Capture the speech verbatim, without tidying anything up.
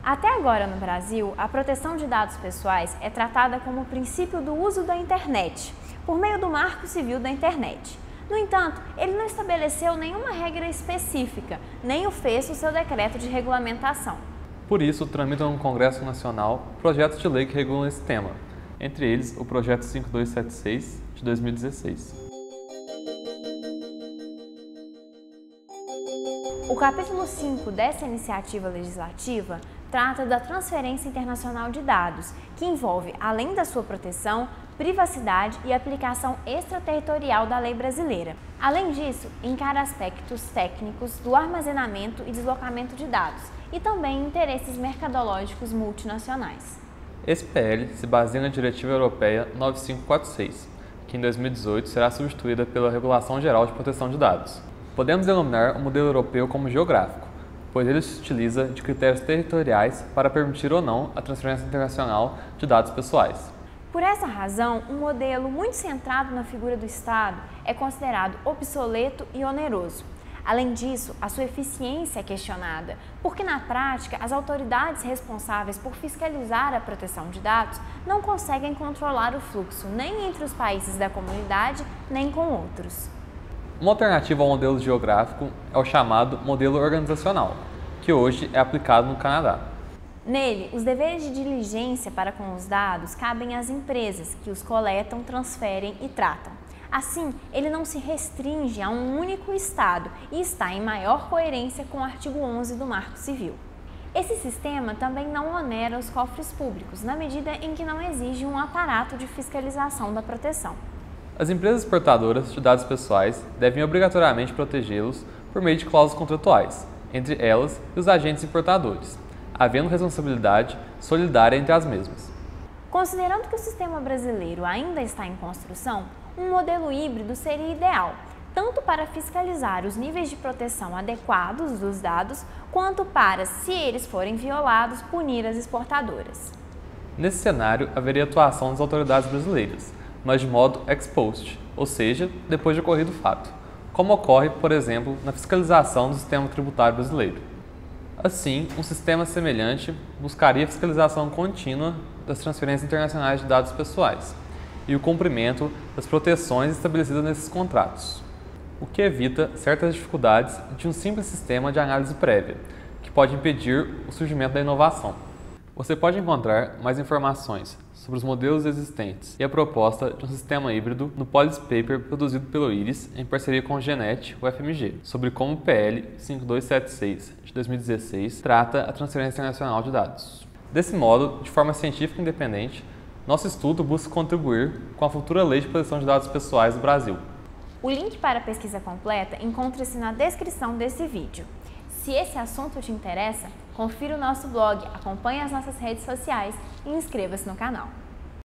Até agora no Brasil, a proteção de dados pessoais é tratada como o princípio do uso da internet, por meio do Marco Civil da Internet. No entanto, ele não estabeleceu nenhuma regra específica, nem o fez o seu decreto de regulamentação. Por isso, tramitam no Congresso Nacional projetos de lei que regulam esse tema, entre eles o Projeto cinco dois sete seis de dois mil e dezesseis. O capítulo cinco dessa iniciativa legislativa trata da transferência internacional de dados, que envolve, além da sua proteção, privacidade e aplicação extraterritorial da lei brasileira. Além disso, encara aspectos técnicos do armazenamento e deslocamento de dados e também interesses mercadológicos multinacionais. Esse P L se baseia na Diretiva Europeia nove mil quinhentos e quarenta e seis, que em dois mil e dezoito será substituída pela Regulação Geral de Proteção de Dados. Podemos denominar o modelo europeu como geográfico, pois ele se utiliza de critérios territoriais para permitir ou não a transferência internacional de dados pessoais. Por essa razão, um modelo muito centrado na figura do Estado é considerado obsoleto e oneroso. Além disso, a sua eficiência é questionada, porque na prática as autoridades responsáveis por fiscalizar a proteção de dados não conseguem controlar o fluxo nem entre os países da comunidade, nem com outros. Uma alternativa ao modelo geográfico é o chamado modelo organizacional, que hoje é aplicado no Canadá. Nele, os deveres de diligência para com os dados cabem às empresas, que os coletam, transferem e tratam. Assim, ele não se restringe a um único Estado e está em maior coerência com o artigo onze do Marco Civil. Esse sistema também não onera os cofres públicos, na medida em que não exige um aparato de fiscalização da proteção. As empresas portadoras de dados pessoais devem obrigatoriamente protegê-los por meio de cláusulas contratuais, entre elas e os agentes importadores, havendo responsabilidade solidária entre as mesmas. Considerando que o sistema brasileiro ainda está em construção, um modelo híbrido seria ideal, tanto para fiscalizar os níveis de proteção adequados dos dados, quanto para, se eles forem violados, punir as exportadoras. Nesse cenário, haveria atuação das autoridades brasileiras, mas de modo ex post, ou seja, depois de ocorrido o fato, como ocorre, por exemplo, na fiscalização do sistema tributário brasileiro. Assim, um sistema semelhante buscaria a fiscalização contínua das transferências internacionais de dados pessoais e o cumprimento das proteções estabelecidas nesses contratos, o que evita certas dificuldades de um simples sistema de análise prévia, que pode impedir o surgimento da inovação. Você pode encontrar mais informações sobre os modelos existentes e a proposta de um sistema híbrido no Policy Paper produzido pelo IRIS em parceria com o Genet U F M G, sobre como o P L cinco dois sete seis de dois mil e dezesseis trata a transferência internacional de dados. Desse modo, de forma científica e independente, nosso estudo busca contribuir com a futura Lei de Proteção de Dados Pessoais do Brasil. O link para a pesquisa completa encontra-se na descrição desse vídeo. Se esse assunto te interessa, confira o nosso blog, acompanhe as nossas redes sociais e inscreva-se no canal.